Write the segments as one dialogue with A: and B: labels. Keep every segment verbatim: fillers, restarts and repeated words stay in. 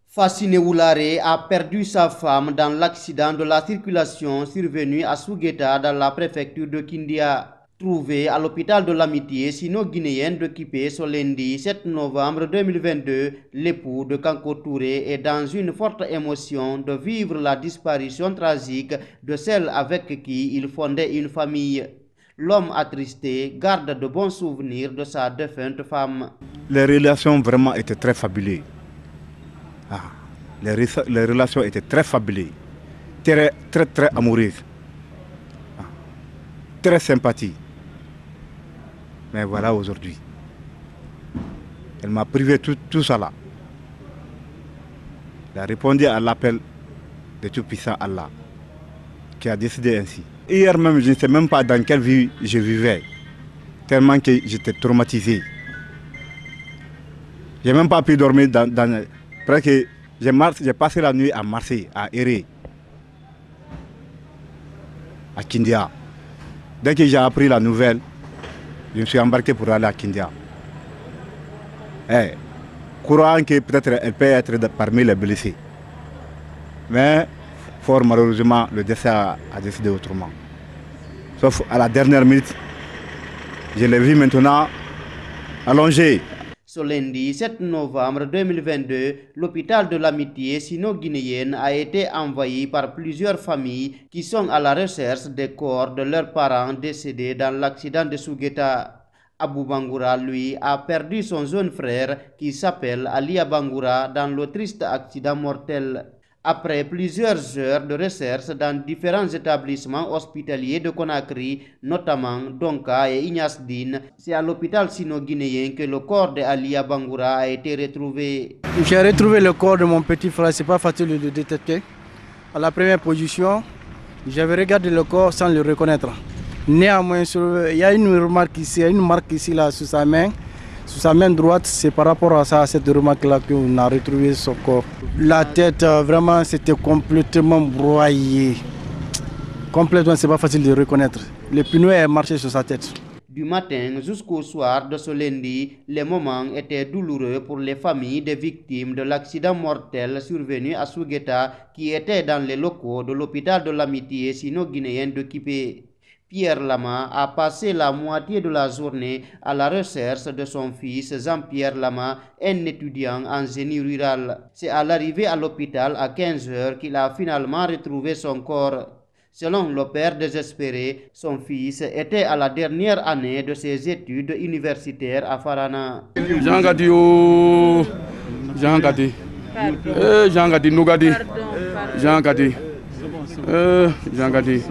A: Fassine Oulare a perdu sa femme dans l'accident de la circulation survenu à Sougueta dans la préfecture de Kindia. Trouvée à l'hôpital de l'Amitié sino-guinéenne de Kipé ce lundi sept novembre deux mille vingt-deux, l'époux de Kanko Touré est dans une forte émotion de vivre la disparition tragique de celle avec qui il fondait une famille. L'homme attristé garde de bons souvenirs de sa défunte femme.
B: Les relations vraiment étaient très fabuleuses. Ah, les, les relations étaient très fabuleuses, très très très amoureuses, ah, très sympathiques. Mais voilà aujourd'hui, elle m'a privé tout, tout ça là. Elle a répondu à l'appel de tout-puissant Allah, qui a décidé ainsi. Hier même, je ne sais même pas dans quelle vie je vivais, tellement que j'étais traumatisé. Je n'ai même pas pu dormir dans... dans presque, j'ai passé la nuit à Marseille, à Héré, à Kindia. Dès que j'ai appris la nouvelle, je me suis embarqué pour aller à Kindia. Eh, croyant que peut-être elle peut être parmi les blessés. Mais, fort malheureusement, le destin a, a décidé autrement. Sauf à la dernière minute, je l'ai vu maintenant allongé.
A: Ce lundi sept novembre deux mille vingt-deux, l'hôpital de l'Amitié sino-guinéenne a été envahi par plusieurs familles qui sont à la recherche des corps de leurs parents décédés dans l'accident de Sougueta. Abou Bangoura, lui, a perdu son jeune frère qui s'appelle Alia Bangoura dans le triste accident mortel. Après plusieurs heures de recherche dans différents établissements hospitaliers de Conakry, notamment Donka et Ignasdine, c'est à l'hôpital sino-guinéen que le corps de Alia Bangoura a été retrouvé.
C: J'ai retrouvé le corps de mon petit frère, c'est pas facile de le détecter. À la première position, j'avais regardé le corps sans le reconnaître. Néanmoins, il y a une remarque ici, une marque ici là sur sa main. Sur sa main droite, c'est par rapport à ça, à cette remarque-là qu'on a retrouvé son corps. La tête, vraiment, c'était complètement broyée. Complètement, c'est pas facile de reconnaître. Le pneu est marché sur sa tête.
A: Du matin jusqu'au soir de ce lundi, les moments étaient douloureux pour les familles des victimes de l'accident mortel survenu à Sougueta qui étaient dans les locaux de l'hôpital de l'Amitié sino-guinéenne de Kipé. Pierre Lama a passé la moitié de la journée à la recherche de son fils Jean-Pierre Lama, un étudiant en génie rural. C'est à l'arrivée à l'hôpital à quinze heures qu'il a finalement retrouvé son corps. Selon le père désespéré, son fils était à la dernière année de ses études universitaires à Farana.
D: Jean Gadi, oh, Jean Gadi, eh, Jean Gadi, Nougadi, Jean Gadi, euh, Jean Gadi.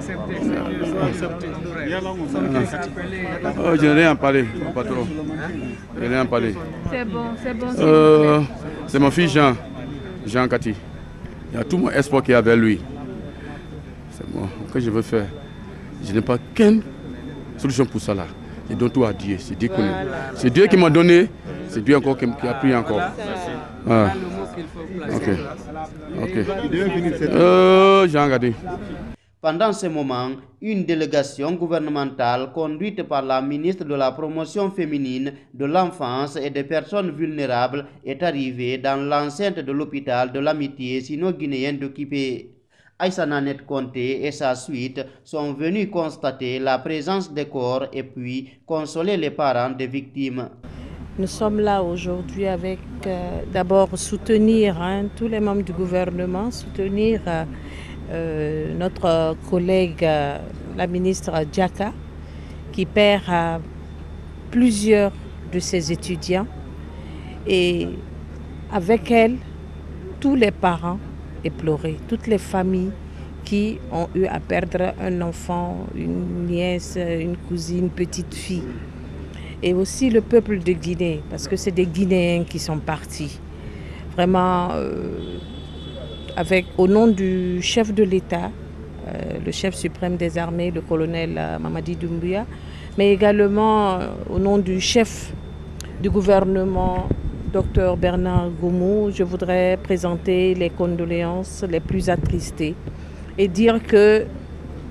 D: Oh, je n'ai rien parlé, pas trop. Je n'ai rien parlé.
E: C'est bon, c'est bon.
D: Euh, c'est mon fils Jean, Jean Kati. Il y a tout mon espoir qui est avec lui. C'est bon, que je veux faire. Je n'ai pas qu'une solution pour ça là. Je donne tout à Dieu. C'est Dieu, voilà. C'est Dieu qui m'a donné, c'est Dieu encore qui a pris encore. Ah. Ok. Ok. Euh, Jean Kati.
A: Pendant ce moment, une délégation gouvernementale conduite par la ministre de la Promotion féminine, de l'enfance et des personnes vulnérables est arrivée dans l'enceinte de l'hôpital de l'Amitié sino-guinéenne de Kipé. Aïssa Nanet Conté et sa suite sont venus constater la présence des corps et puis consoler les parents des victimes.
F: Nous sommes là aujourd'hui avec euh, d'abord soutenir hein, tous les membres du gouvernement, soutenir euh, Euh, notre collègue, euh, la ministre Djaka, qui perd euh, plusieurs de ses étudiants et avec elle, tous les parents éplorés, toutes les familles qui ont eu à perdre un enfant, une nièce, une cousine, une petite fille. Et aussi le peuple de Guinée, parce que c'est des Guinéens qui sont partis. Vraiment... Euh, Avec, au nom du chef de l'État, euh, le chef suprême des armées, le colonel euh, Mamadi Doumbouya, mais également euh, au nom du chef du gouvernement, docteur Bernard Goumou, je voudrais présenter les condoléances les plus attristées et dire que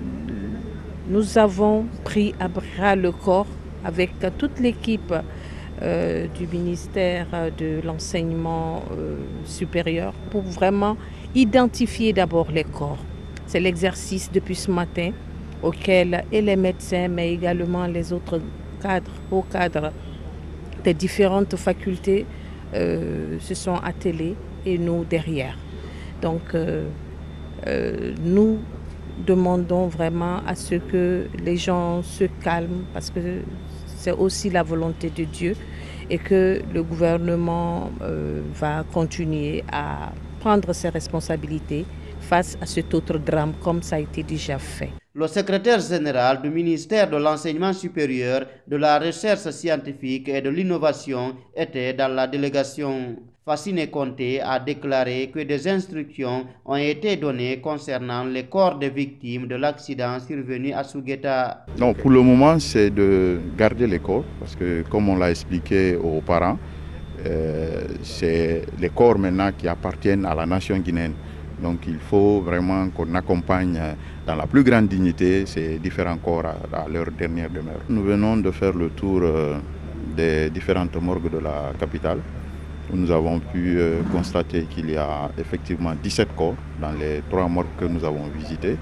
F: nous avons pris à bras le corps avec toute l'équipe euh, du ministère de l'enseignement euh, supérieur pour vraiment identifier d'abord les corps. C'est l'exercice depuis ce matin auquel et les médecins, mais également les autres cadres, hauts cadres des différentes facultés euh, se sont attelés et nous derrière. Donc euh, euh, nous demandons vraiment à ce que les gens se calment parce que c'est aussi la volonté de Dieu et que le gouvernement euh, va continuer à prendre ses responsabilités face à cet autre drame comme ça a été déjà fait.
A: Le secrétaire général du ministère de l'Enseignement supérieur, de la Recherche scientifique et de l'Innovation était dans la délégation. Fassine Conté a déclaré que des instructions ont été données concernant les corps des victimes de l'accident survenu à Sougueta.
E: Non, pour le moment, c'est de garder les corps, parce que comme on l'a expliqué aux parents, euh, c'est les corps maintenant qui appartiennent à la nation guinéenne. Donc il faut vraiment qu'on accompagne dans la plus grande dignité ces différents corps à, à leur dernière demeure. Nous venons de faire le tour euh, des différentes morgues de la capitale. Nous avons pu euh, constater qu'il y a effectivement dix-sept corps dans les trois morgues que nous avons visitées.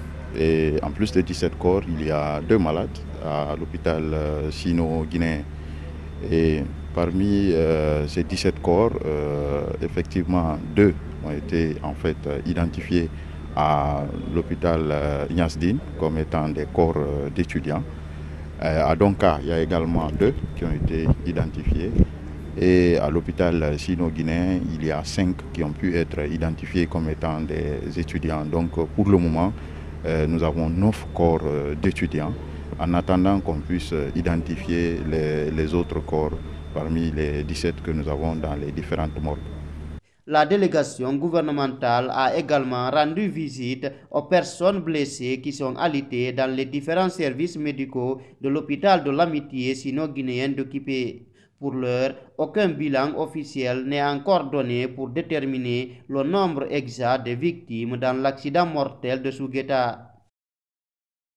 E: Et en plus de dix-sept corps, il y a deux malades à l'hôpital euh, sino-guinéen. Et parmi euh, ces dix-sept corps, euh, effectivement deux ont été en fait identifiés à l'hôpital euh, Niasdine comme étant des corps euh, d'étudiants. Euh, à Donka, il y a également deux qui ont été identifiés. Et à l'hôpital sino-guinéen, il y a cinq qui ont pu être identifiés comme étant des étudiants. Donc pour le moment, euh, nous avons neuf corps euh, d'étudiants en attendant qu'on puisse identifier les, les autres corps parmi les dix-sept que nous avons dans les différentes morgues.
A: La délégation gouvernementale a également rendu visite aux personnes blessées qui sont alitées dans les différents services médicaux de l'hôpital de l'Amitié sino-guinéen d'Okipé. Pour l'heure, aucun bilan officiel n'est encore donné pour déterminer le nombre exact de victimes dans l'accident mortel de Sougueta.